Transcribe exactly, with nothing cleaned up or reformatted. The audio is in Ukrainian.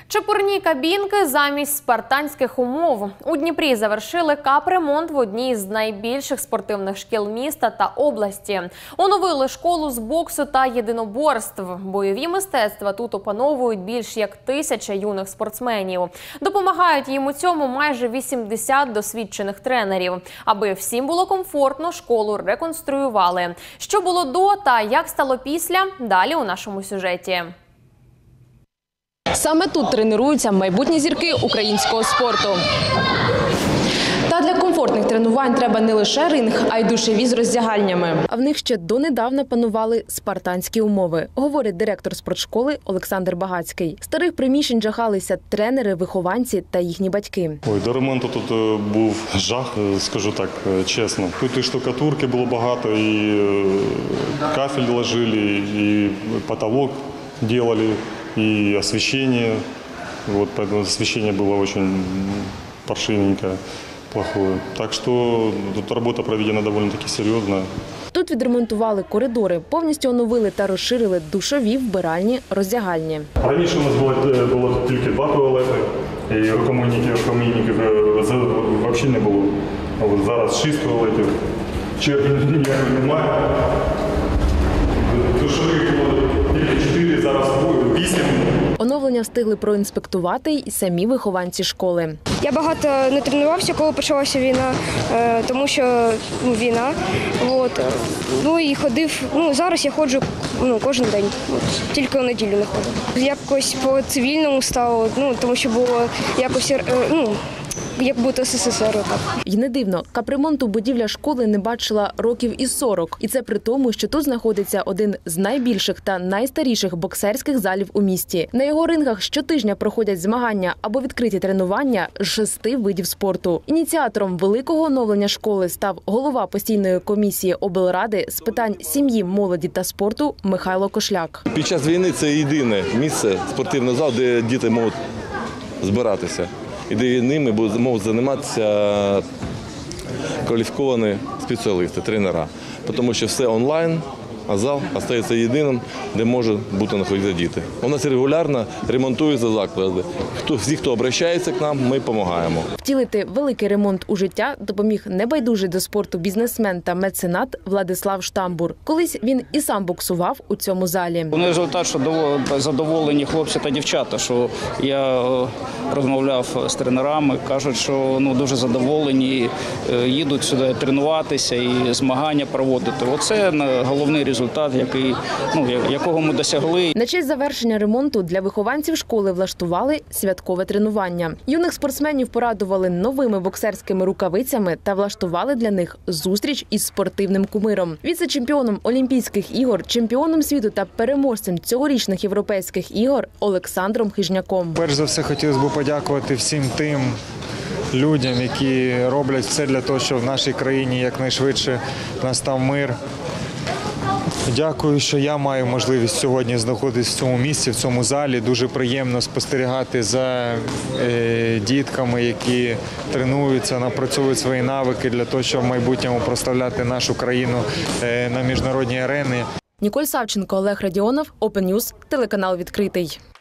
Чепурні кабінки замість спартанських умов. У Дніпрі завершили капремонт в одній з найбільших спортивних шкіл міста та області. Оновили школу з боксу та єдиноборств. Бойові мистецтва тут опановують більш як тисяча юних спортсменів. Допомагають їм у цьому майже вісімдесят досвідчених тренерів. Аби всім було комфортно, школу реконструювали. Що було до та як стало після – далі у нашому сюжеті. Саме тут тренуються майбутні зірки українського спорту. Та для комфортних тренувань треба не лише ринг, а й душеві з роздягальнями. А в них ще донедавна панували спартанські умови, говорить директор спортшколи Олександр Багацький. Старих приміщень жахалися тренери, вихованці та їхні батьки. Ой, до ремонту тут був жах, скажу так чесно. Тут і штукатурки було багато, і кафель ложили, і потолок робили. И освещение, вот, поэтому освещение было очень паршивенькое, плохое. Так что тут работа проведена довольно-таки серьезная. Тут відремонтували коридори, повністю оновили та розширили душові, вбиральні, роздягальні. Раніше у нас було, було тільки два туалети, і рукомийники, рукомийники взагалі не було. А от зараз шість туалетів, черги ніякої немає. Душові було тільки чотири, зараз вісім. Оновлення встигли проінспектувати й самі вихованці школи. Я багато не тренувався, коли почалася війна, тому що ну, війна. От. Ну і ходив, ну зараз я ходжу ну, кожен день, от. Тільки у неділю не ходжу. Якось по цивільному стало, ну, тому що було якось, ну, як бути ес ес ес ер. Так. І не дивно, капремонту будівля школи не бачила років і сорок. І це при тому, що тут знаходиться один з найбільших та найстаріших боксерських залів у місті. На його рингах щотижня проходять змагання або відкриті тренування з шести видів спорту. Ініціатором великого оновлення школи став голова постійної комісії облради з питань сім'ї, молоді та спорту Михайло Кошляк. Під час війни це єдине місце, спортивний зал, де діти можуть збиратися. І де ними можуть займатися кваліфіковані спеціалісти, тренера. Тому що все онлайн, а зал залишається єдиним, де можуть бути знаходитися діти. У нас регулярно ремонтуються заклади. Хто, всі, хто звертається к нам, ми допомагаємо. Втілити великий ремонт у життя допоміг небайдужий до спорту бізнесмен та меценат Владислав Штамбур. Колись він і сам боксував у цьому залі. Головний результат, що задоволені хлопці та дівчата, що я розмовляв з тренерами, кажуть, що ну, дуже задоволені, їдуть сюди тренуватися і змагання проводити. Оце головний результат, який, ну, якого ми досягли. На честь завершення ремонту для вихованців школи влаштували святкове тренування. Юних спортсменів порадували новими боксерськими рукавицями та влаштували для них зустріч із спортивним кумиром. Віце-чемпіоном Олімпійських ігор, чемпіоном світу та переможцем цьогорічних європейських ігор Олександром Хижняком. Перш за все, хотілося б подякувати всім тим людям, які роблять все для того, щоб в нашій країні якнайшвидше настав мир. Дякую, що я маю можливість сьогодні знаходитися в цьому місці, в цьому залі. Дуже приємно спостерігати за е, дітками, які тренуються, напрацьовують свої навики для того, щоб в майбутньому прославляти нашу країну е, на міжнародній арені. Ніколь Савченко, Олег Радіонов, Open News, телеканал «Відкритий».